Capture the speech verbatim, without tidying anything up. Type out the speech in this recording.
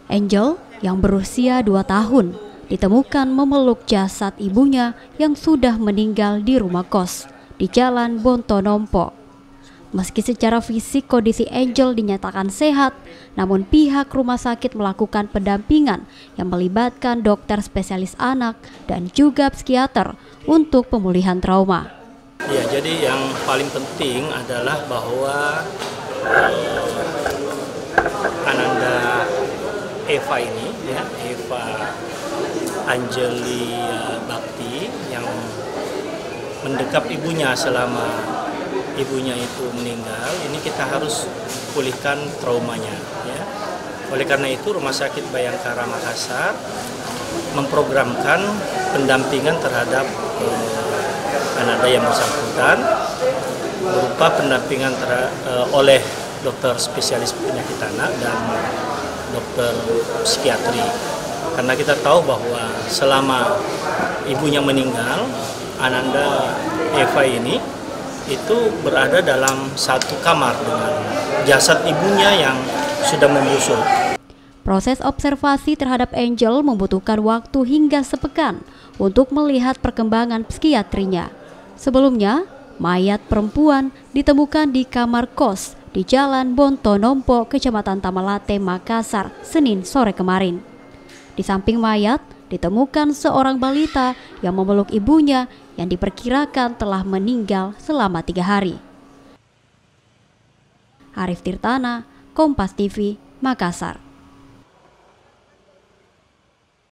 Angel yang berusia dua tahun ditemukan memeluk jasad ibunya yang sudah meninggal di rumah kos di Jalan Bontonompo. Meski secara fisik kondisi Angel dinyatakan sehat, namun pihak rumah sakit melakukan pendampingan yang melibatkan dokter spesialis anak dan juga psikiater untuk pemulihan trauma. Ya, jadi yang paling penting adalah bahwa Ananda Eva ini, ya, Eva Anjeli Bakti yang mendekap ibunya selama ibunya itu meninggal, ini kita harus pulihkan traumanya. Ya. Oleh karena itu Rumah Sakit Bayangkara Makassar memprogramkan pendampingan terhadap eh, Ananda yang bersangkutan berupa pendampingan ter, eh, oleh dokter spesialis penyakit anak dan dokter psikiatri, karena kita tahu bahwa selama ibunya meninggal, Ananda Eva ini itu berada dalam satu kamar dengan jasad ibunya yang sudah membusuk. Proses observasi terhadap Angel membutuhkan waktu hingga sepekan untuk melihat perkembangan psikiatrinya. Sebelumnya, mayat perempuan ditemukan di kamar kos di Jalan Bontonompo, Kecamatan Tamalate, Makassar, Senin sore kemarin. Di samping mayat, ditemukan seorang balita yang memeluk ibunya yang diperkirakan telah meninggal selama tiga hari. Arif Tirtana, Kompas T V, Makassar.